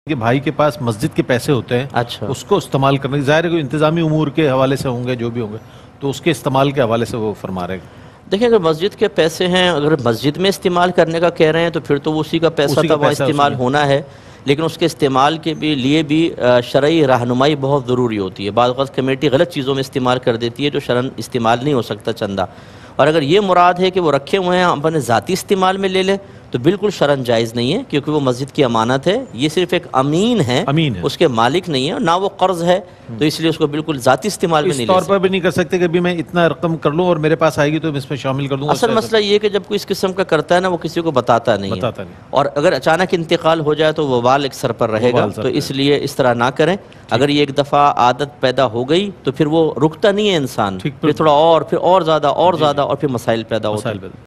कि भाई के पास मस्जिद के पैसे होते हैं, अच्छा, उसको इस्तेमाल करने की, ज़ाहिर है कोई इंतज़ामी उमूर के हवाले से होंगे, जो भी होंगे, तो उसके इस्तेमाल के हवाले से वो फरमा रहे हैं। देखिए अगर मस्जिद के पैसे हैं, अगर मस्जिद में इस्तेमाल करने का कह रहे हैं तो फिर तो उसी का पैसा उसी था, का वहाँ पैसा इस्तेमाल उसी होना है। लेकिन उसके इस्तेमाल के लिए भी शरई रहनुमाई बहुत ज़रूरी होती है। बाज़ वक़्त कमेटी गलत चीज़ों में इस्तेमाल कर देती है जो शरन इस्तेमाल नहीं हो सकता चंदा। और अगर ये मुराद है कि वो रखे हुए हैं अपने ज़ाती इस्तेमाल में ले लें तो बिल्कुल शरन जायज़ नहीं है, क्योंकि वो मस्जिद की अमानत है। ये सिर्फ़ एक अमीन है, उसके मालिक नहीं है, ना वो कर्ज़ है, तो इसलिए उसको बिल्कुल ज़ाती इस्तेमाल में नहीं ले सकते। इस तौर पर भी नहीं कर सकते कि अभी मैं इतना रकम कर लूँ और मेरे पास आएगी तो मैं इसमें शामिल कर दूँगा। असल मसला ये है कि जब कोई इस किस्म का करता है ना, वो किसी को बताता नहीं है, और अगर अचानक इंतकाल हो जाए तो वबाल एक सर पर रहेगा। तो इसलिए इस तरह ना करें। अगर ये एक दफ़ा आदत पैदा हो गई तो फिर वो रुकता नहीं है इंसान, फिर थोड़ा और, फिर और ज़्यादा और ज़्यादा, और फिर मसाइल पैदा होते हैं।